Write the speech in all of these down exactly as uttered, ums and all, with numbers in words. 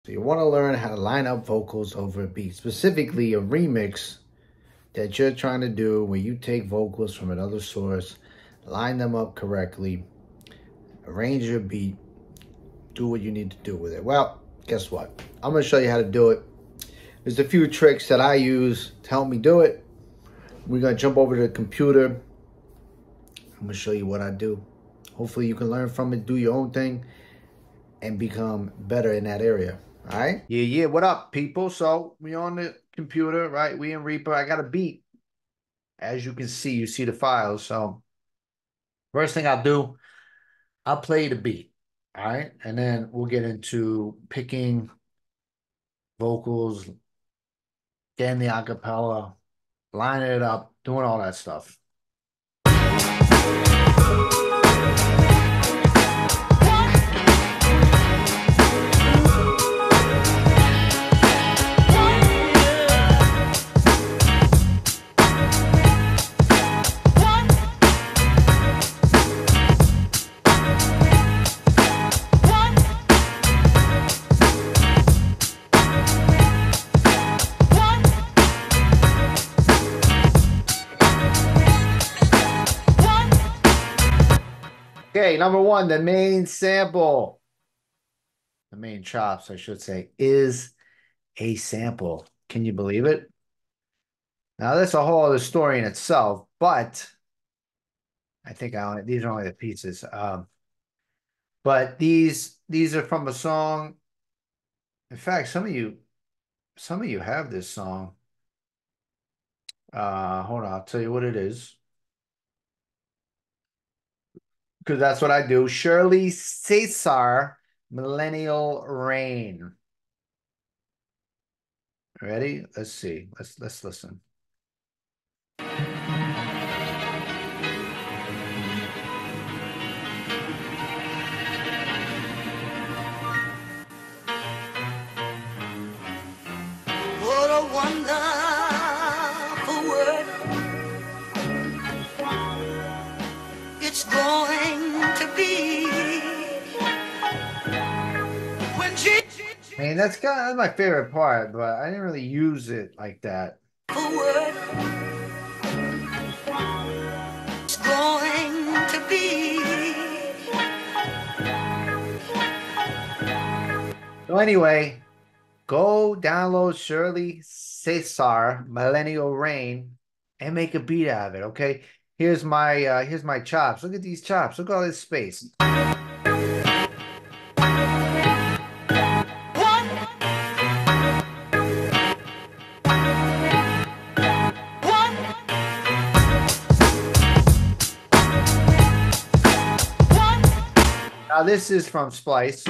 So you want to learn how to line up vocals over a beat, specifically a remix that you're trying to do where you take vocals from another source, line them up correctly, arrange your beat, do what you need to do with it. Well, guess what? I'm going to show you how to do it. There's a few tricks that I use to help me do it. We're going to jump over to the computer. I'm going to show you what I do. Hopefully you can learn from it, do your own thing, and become better in that area. All right? Yeah, yeah. What up, people? So we on the computer, right? We in Reaper. I got a beat. As you can see, you see the files. So first thing I'll do, I'll play the beat. All right. And then we'll get into picking vocals, getting the acapella, lining it up, doing all that stuff. Okay, number one, the main sample, the main chops, I should say, is a sample. Can you believe it? Now, that's a whole other story in itself, but I think I only, these are only the pieces. Um, but these these are from a song. In fact, some of you, some of you have this song. Uh, hold on, I'll tell you what it is. Because that's what I do. Shirley Cesar, Millennial Rain. Ready? Let's see. Let's let's listen. What a wonderful world it's going to be when Jesus I mean, that's kind of that's my favorite part, but I didn't really use it like that. world it's going to be. So anyway, go download Shirley Cesar, Millennial Rain, and make a beat out of it, okay? Here's my uh here's my chops. Look at these chops. Look at all this space. One, one, one. Now this is from Splice.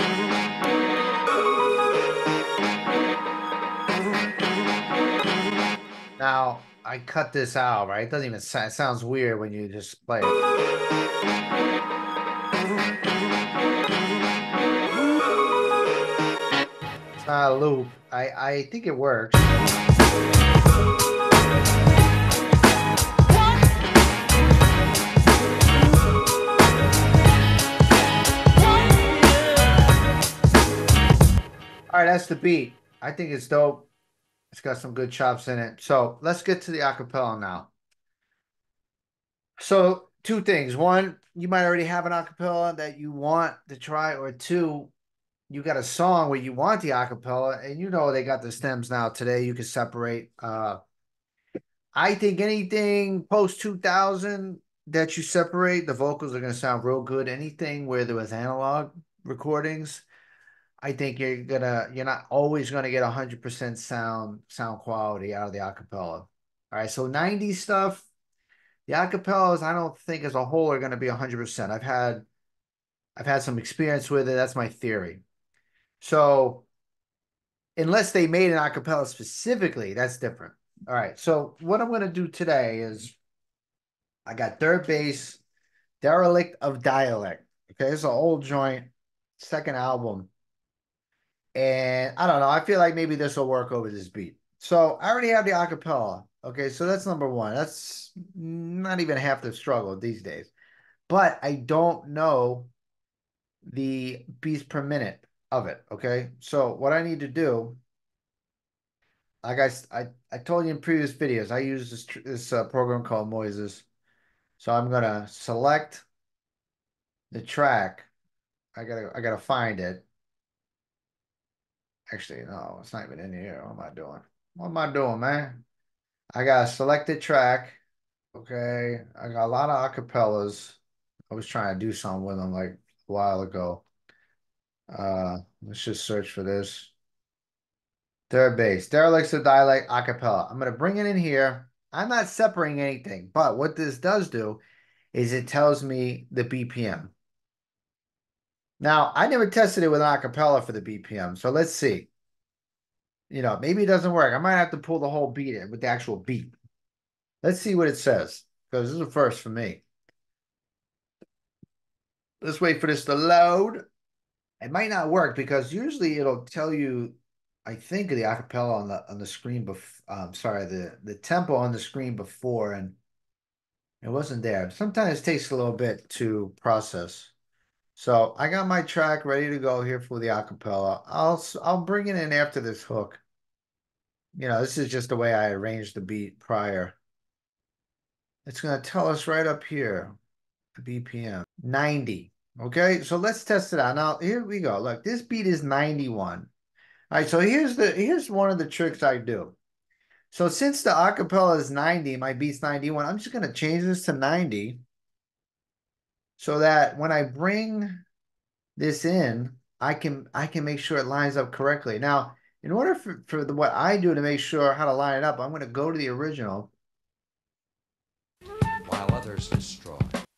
Now I cut this out, right? It doesn't even sound, it sounds weird when you just play it. It's not a loop. I I think it works. All right, that's the beat. I think it's dope. It's got some good chops in it. So let's get to the acapella now. So two things. One, you might already have an acapella that you want to try, or two, you got a song where you want the acapella, and you know they got the stems now today. You can separate. Uh, I think anything post two thousand that you separate, the vocals are going to sound real good. Anything where there was analog recordings, I think you're gonna you're not always gonna get one hundred percent sound sound quality out of the acapella. All right, so nineties stuff, the acapellas I don't think as a whole are gonna be one hundred percent. I've had I've had some experience with it. That's my theory. So unless they made an acapella specifically, that's different. All right, so what I'm gonna do today is I got third bass, Derelict of Dialect. Okay, it's an old joint, second album. And I don't know. I feel like maybe this will work over this beat. So I already have the acapella. Okay, so that's number one. That's not even half the struggle these days. But I don't know the beats per minute. of it. Okay. So what I need to do, like I, s- I, I told you in previous videos, I use this tr- this uh, program called Moises. So I'm gonna select the track. I gotta I gotta find it. Actually, no, it's not even in here. What am I doing? What am I doing, man? I got a selected track. Okay. I got a lot of acapellas. I was trying to do something with them like a while ago. Uh, let's just search for this. Third base. Derelicts of dialect acapella. I'm gonna bring it in here. I'm not separating anything, but what this does do is it tells me the B P M. Now, I never tested it with acapella for the B P M, so let's see. You know, maybe it doesn't work. I might have to pull the whole beat in with the actual beat. Let's see what it says, because this is a first for me. Let's wait for this to load. It might not work because usually it'll tell you, I think, the acapella on the on the screen before. Um, sorry, the the tempo on the screen before, and it wasn't there. Sometimes it takes a little bit to process. So I got my track ready to go here for the acapella. I'll s- I'll bring it in after this hook. You know, this is just the way I arranged the beat prior. It's going to tell us right up here, the B P M, ninety. Okay, so let's test it out. Now, here we go. Look, this beat is ninety-one. All right, so here's the here's one of the tricks I do. So since the acapella is ninety, my beat's ninety-one, I'm just going to change this to ninety so that when I bring this in, I can I can make sure it lines up correctly. Now, in order for, for the, what I do to make sure how to line it up, I'm going to go to the original. while others destroy.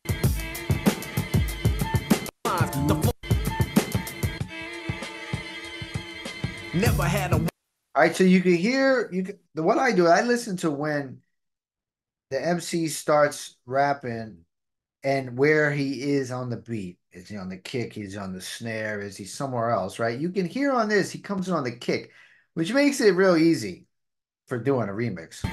Never had a. All right, so you can hear you can, the what I do, I listen to when the M C starts rapping and where he is on the beat. Is he on the kick? Is he on the snare? Is he somewhere else? Right? You can hear on this, he comes in on the kick, which makes it real easy for doing a remix.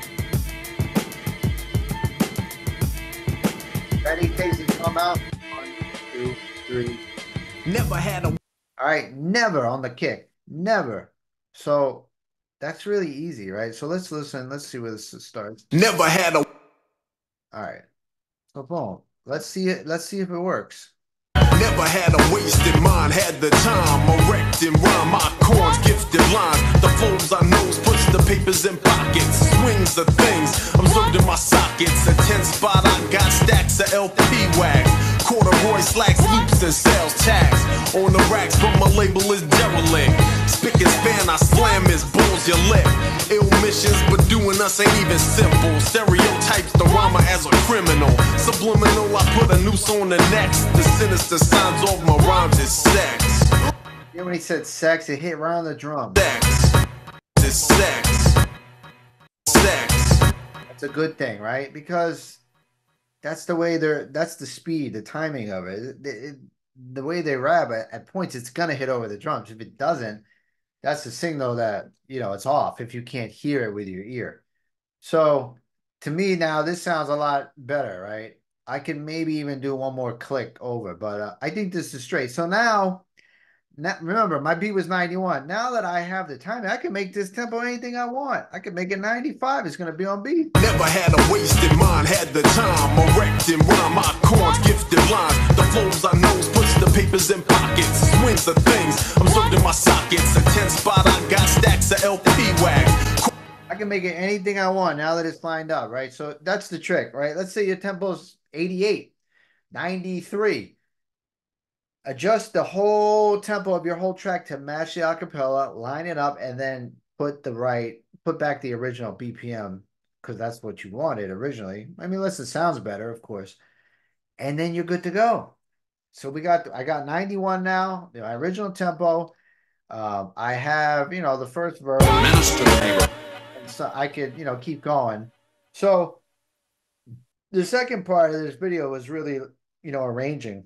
Then he takes his drum out. One, two, three. Never had a. All right, never on the kick. Never. So that's really easy, right? So let's listen. Let's see where this starts. Never had a. All right. So boom. Let's see it. Let's see if it works. Never had a wasted mind, had the time, erect and rhyme, my chords, gifted lines, the flows I knows, puts the papers in pockets, swings the things, observed in my sockets, a ten spot, I got stacks of L P wax, corduroy slacks, loops and sales tags, on the racks, but my label is derelict, spick and span, I slam his balls, your lip, ill missions, but doing us ain't even simple, stereotypes the rhymer as a criminal, subliminal, I put a noose on the next, the sinister signs of my rhymes is sex. Yeah, when he said sex, it hit right on the drum. Sex. Is sex. Sex. That's a good thing, right? Because that's the way they're, that's the speed, the timing of it. It- it- the way they rap at, at points, it's gonna hit over the drums. If it doesn't, that's the signal that, you know, it's off if you can't hear it with your ear. So to me now, this sounds a lot better, right? I can maybe even do one more click over, but uh, I think this is straight. So now, now, remember, my beat was ninety-one. Now that I have the time, I can make this tempo anything I want. I can make it ninety-five. It's going to be on beat. Never had a wasted mind, had the time, erect and rhyme, my chords, gifted lines, the flows I knows, puts the papers in pockets, swings the things, observed in my sockets, a ten spot, I got stacks of L P wax. I can make it anything I want now that it's lined up, right? So that's the trick, right? Let's say your tempo's eighty-eight, ninety-three. Adjust the whole tempo of your whole track to match the acapella, line it up, and then put the right, put back the original B P M because that's what you wanted originally. I mean, unless it sounds better, of course. And then you're good to go. So we got, I got ninety-one now, my original tempo. Um, I have, you know, the first verse, and so I could, you know, keep going. So the second part of this video was really, you know, arranging.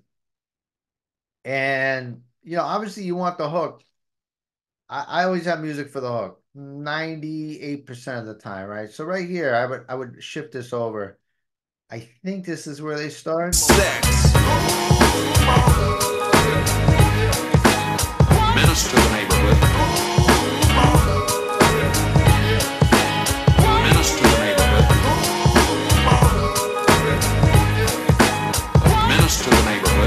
And, you know, obviously you want the hook. I, I always have music for the hook ninety-eight percent of the time, right? So right here, I would I would shift this over. I think this is where they start. Sex. Menace to the neighborhood. Menace to the neighborhood. Menace to the neighborhood.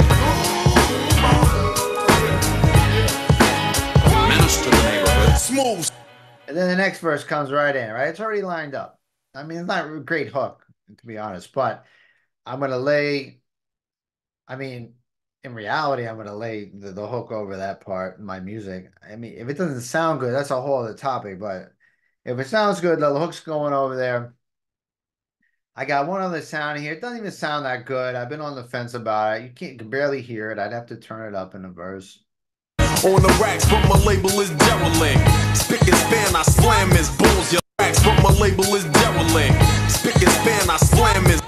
Menace to the neighborhood. Smooth. And then the next verse comes right in, right? It's already lined up. I mean, it's not a great hook, to be honest, but I'm gonna lay, I mean, in reality, I'm gonna lay the, the hook over that part in my music. I mean, if it doesn't sound good, that's a whole other topic, but if it sounds good, the hook's going over there. I got one other sound here. It doesn't even sound that good. I've been on the fence about it. You can't you can barely hear it. I'd have to turn it up in the verse. On the racks, but my label is derelict. Spick and span, I slam his bulls. Your racks, but my label is derelict. Spick and span, I slam his.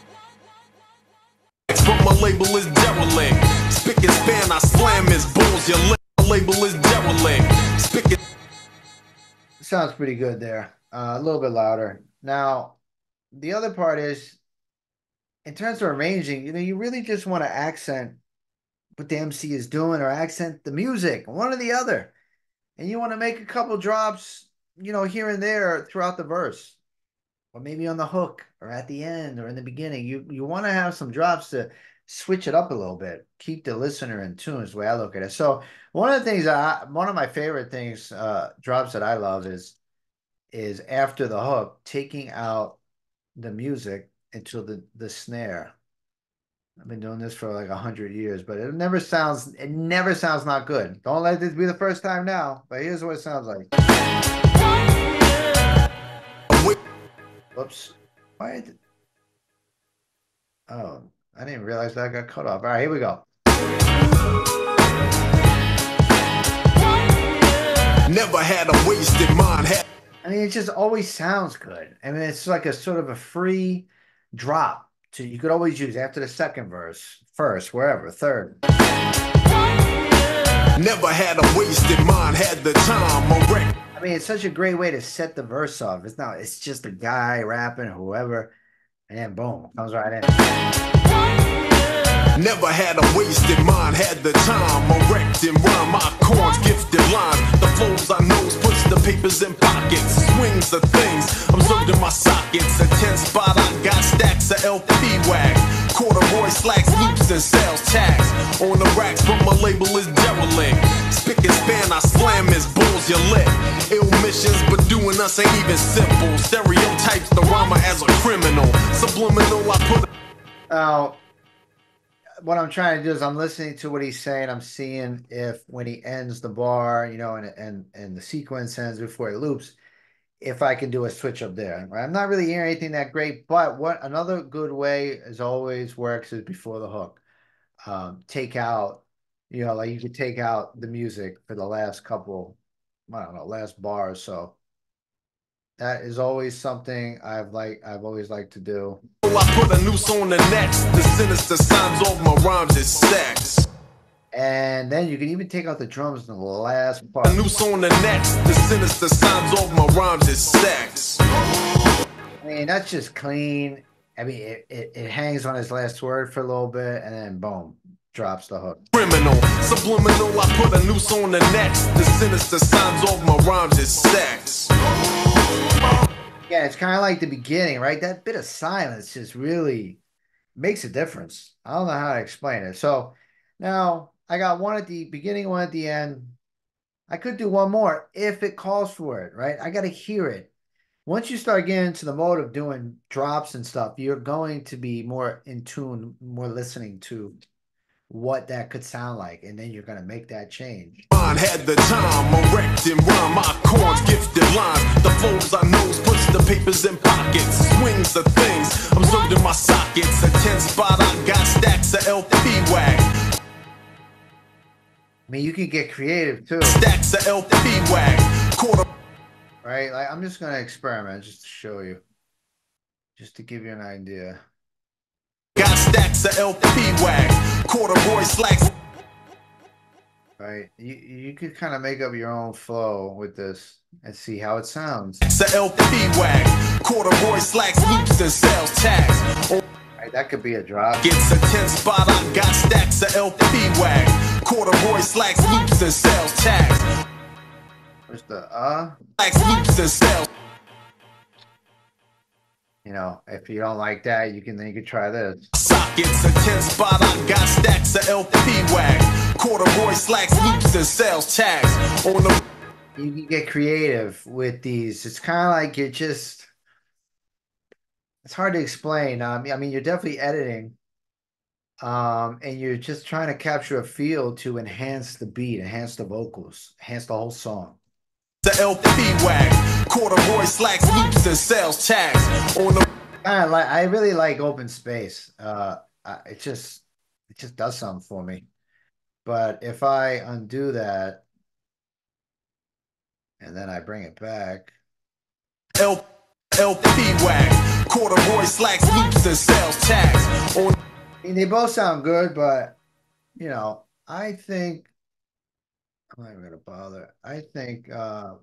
But my label is derelict. Spick and span, I slam his bulls. Your label is derelict. Spick and. Sounds pretty good there. Uh, a little bit louder. Now, the other part is, in terms of arranging, you know, you really just want to accent what the M C is doing or accent the music, one or the other. And you want to make a couple drops, you know, here and there throughout the verse, or maybe on the hook or at the end or in the beginning. You you want to have some drops to switch it up a little bit, keep the listener in tune is the way I look at it. So one of the things I, one of my favorite things, uh, drops that I love is, is after the hook, taking out the music until the, the snare. I've been doing this for like a hundred years, but it never sounds, it never sounds not good. Don't let this be the first time now, but here's what it sounds like. Whoops. Why did, oh, I didn't realize that I got cut off. All right, here we go. Never had a wasted mind. Had I mean, it just always sounds good. I mean, it's like a sort of a free drop. So you could always use after the second verse, first, wherever, third. Never had a wasted mind, had the time. A wreck. I mean, it's such a great way to set the verse off. It's not, it's just a guy rapping, whoever, and then boom, comes right in. Never had a wasted mind, had the time. Erect and rhyme, my chords, gifted lines. The flows I knows, puts the papers in pockets. Swings the things, observed in my sockets. A ten spot, I got stacks of L P wax. Corduroy slacks, loops, and sales tax. On the racks, but my label is derelict. Spick and span, I slam his bulls, you lit. Ill missions, but doing us ain't even simple. Stereotypes the rhymer as a criminal. Subliminal, I put. Now, what I'm trying to do is I'm listening to what he's saying. I'm seeing if when he ends the bar, you know, and and and the sequence ends before it loops, if I can do a switch up there. Right? I'm not really hearing anything that great, but what another good way as always works is before the hook. Um, take out, you know, like you could take out the music for the last couple, I don't know, last bar or so. That is always something I've like I've always liked to do. I put a noose on the next. The sinister signs of my rhymes is sex. And then you can even take out the drums in the last part. A noose on the next. The sinister signs of my rhymes is sex. I mean, that's just clean. I mean, it, it, it hangs on his last word for a little bit, and then boom, drops the hook. Criminal, subliminal, I put a noose on the next. The sinister signs of my rhymes is sex. Yeah, it's kind of like the beginning, right? That bit of silence just really makes a difference. I don't know how to explain it. So now I got one at the beginning, one at the end. I could do one more if it calls for it, right? I got to hear it. Once you start getting into the mode of doing drops and stuff, you're going to be more in tune, more listening to what that could sound like, and then you're going to make that change. Mine had the time, erect and rhyme, my chords, gifted lines. The flows I knows, puts the papers in pockets. Swings the things, observed in my sockets. A ten spot, I got stacks of L P wax. I mean, you can get creative too. Stacks of L P wax. Quarter. Right? Like, I'm just going to experiment just to show you, just to give you an idea. Got stacks of L P wax. Corduroy slacks. Right? You, you could kind of make up your own flow with this and see how it sounds. Stacks of L P wax. Corduroy slacks, loops, and sales tax. Right? That could be a drop. Gets a ten spot, I got stacks of L P wax. Corduroy slacks, loops, and sales tags. Where's the uh? Slacks, loops, and sales. You know, if you don't like that, you can then you can try this. Sockets, a ten spot, I got stacks of L P wax. Corduroy slacks, loops, and sales tags. On the You can get creative with these. It's kind of like you're just. It's hard to explain. Um, I mean, you're definitely editing, um, and you're just trying to capture a feel to enhance the beat, enhance the vocals, enhance the whole song. the L P wax. Corduroy slacks, loops, and sales tags. On the I like. I really like open space. Uh, I, it just, it just does something for me. But if I undo that and then I bring it back, L LP wax. Corduroy slacks, loops, and sales tags. On I mean, they both sound good, but you know, I think I'm not even gonna bother. I think uh,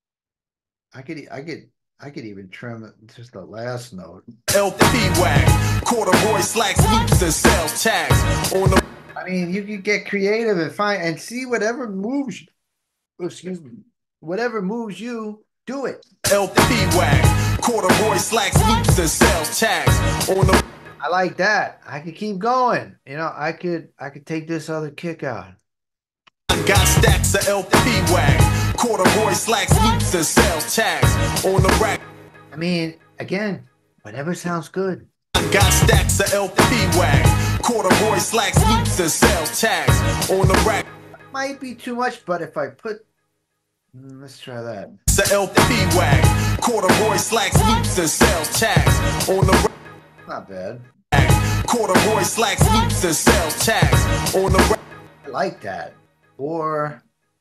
I could, I could, I could even trim it just the last note. L P wax. Corduroy slacks, loops, and sales tags. On the I mean, you could get creative and find and see whatever moves. oh, Excuse me, whatever moves you, do it. L P wax. Corduroy slacks, loops, and sales tags. On the I like that. I could keep going. You know, I could, I could take this other kick out. got stacks of L P wax. Corduroy slacks, loops, and sales tags. On the rack. I mean, again, whatever sounds good. Got stacks of L P wax. Corduroy slacks, loops, and sales tags. On the rack. Might be too much, but if I put, mm, let's try that. The L P wax. Corduroy slacks, loops, and sales tags. On the rack. Not bad. Corduroy slacks, loops, and sales tags. On the rack. I like that. Or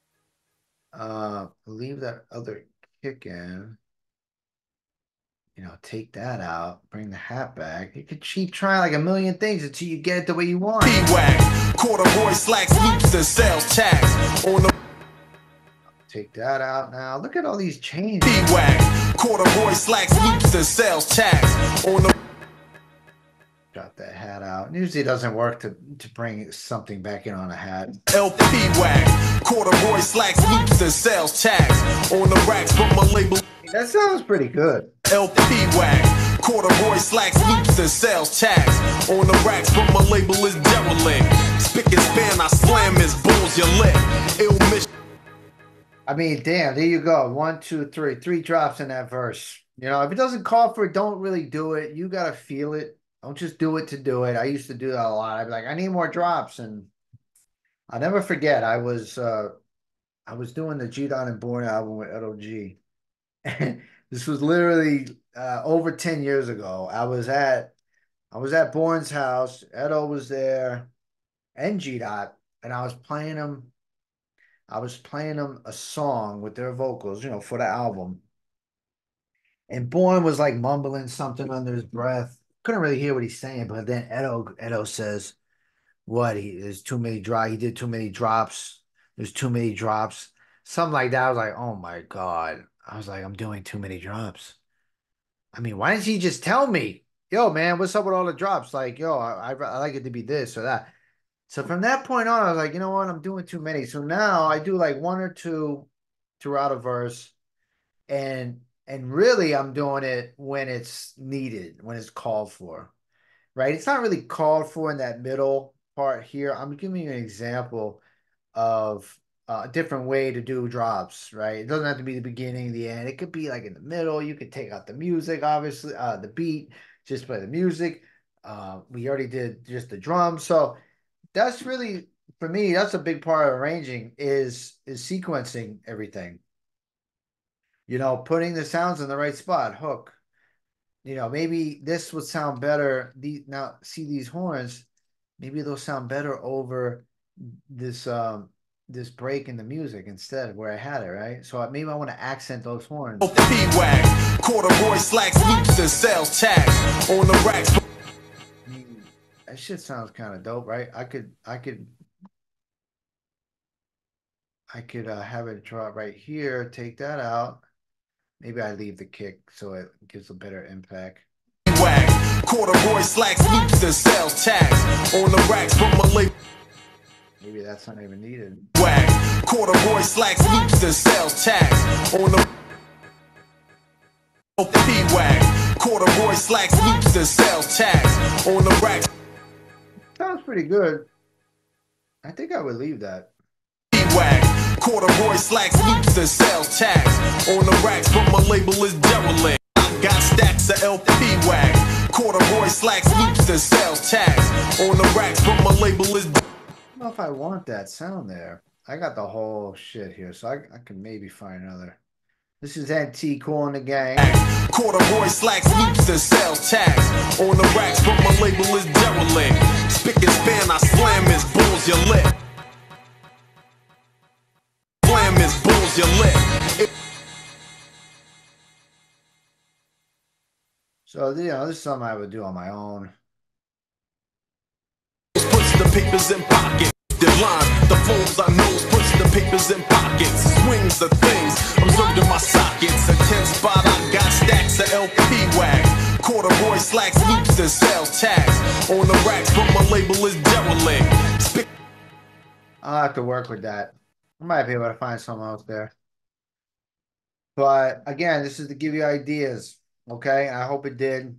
uh leave that other kick in. You know, take that out, bring the hat back. You could keep trying like a million things until you get it the way you want. P-wax. Corduroy slacks, loops, and sales tags. On the Take that out now. Look at all these changes. P-wax. Corduroy slacks, loops, and sales tags. On the Drop that hat out. Usually it doesn't work to, to bring something back in on a hat. L P wax. Corduroy slacks, loops, and sales tags. On the racks from my label. That sounds pretty good. L P wax. Corduroy slacks, loops, and sales tags. On the racks from my label is derelict. Spick and span, I slam his balls, your lip. Ill mission. I mean, damn, there you go. One, two, three. Three drops in that verse. You know, if it doesn't call for it, don't really do it. You got to feel it. Don't just do it to do it. I used to do that a lot. I'd be like, I need more drops. And I'll never forget, I was uh, I was doing the G Don and Born album with Edo G. And this was literally uh, over ten years ago. I was at I was at Bourne's house. Edo was there and G Dot, and I was playing them. I was playing them a song with their vocals, you know, for the album. And Bourne was like mumbling something under his breath. Couldn't really hear what he's saying, but then Edo Edo says, "What? He there's too many drop. He did too many drops. There's too many drops." Something like that. I was like, "Oh my God." I was like, "I'm doing too many drops." I mean, why didn't he just tell me, "Yo, man, what's up with all the drops?" Like, yo, I, I, I like it to be this or that. So from that point on, I was like, you know what? I'm doing too many. So now I do like one or two throughout a verse. And and really I'm doing it when it's needed, when it's called for. Right? It's not really called for in that middle part here. I'm giving you an example of uh, a different way to do drops, right? It doesn't have to be the beginning, the end. It could be like in the middle. You could take out the music, obviously, uh, the beat, just play the music. Uh, we already did just the drums. So that's really, for me, that's a big part of arranging is is sequencing everything. You know, putting the sounds in the right spot, hook. You know, maybe this would sound better. The now see these horns, maybe they'll sound better over this um this break in the music instead of where I had it, right? So maybe I want to accent those horns. P-wax. Corduroy slacks, loops, and sales tags. On the racks. Mm, That shit sounds kind of dope, right? I could I could I could uh, have it drop right here, take that out. Maybe I leave the kick so it gives a better impact. Corduroy slacks, loops, and sales tags. On the racks from my label. Maybe that's not even needed. Wag. Corduroy slacks, loops, and sell tags. On the P-Wag. Corduroy slacks, loops, and sell tags. On the racks. Sounds pretty good. I think I would leave that. P-Wag. Corduroy slacks, loops, and sell tags. On the racks, but my label is derelict. I got stacks of L P Wag. Corduroy slacks, loops, and sell tags. On the racks, but my label is. I don't know if I want that sound there. I got the whole shit here, so I, I can maybe find another. This is N T Cool in the Gang. Corduroy slacks, loops, and sell tags. On the racks, but my label is derelict. Spick and span, I slam his bulls, your lip. Slam his bulls, your lip. So, you know, this is something I would do on my own. Puts the papers in pockets. The line, the phones I knows, puts the papers in pockets. Swings the things, observed in my sockets. A ten spot, I got stacks of L P Wag. Corduroy slacks, loops, and sell tags. On the racks, but my label is derelict. Spick. I'll have to work with that. I might be able to find something out there. But again, this is to give you ideas. Okay. I hope it did.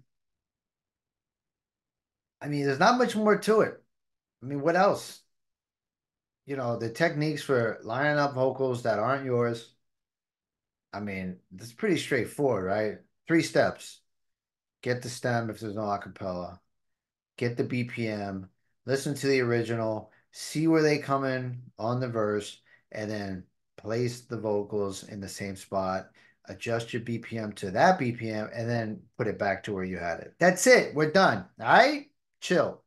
I mean, there's not much more to it. I mean, what else? You know, the techniques for lining up vocals that aren't yours. I mean, it's pretty straightforward, right? Three steps. Get the stem if there's no acapella. Get the B P M. Listen to the original. See where they come in on the verse. And then place the vocals in the same spot. Adjust your B P M to that B P M. And then put it back to where you had it. That's it. We're done. All right? Chill.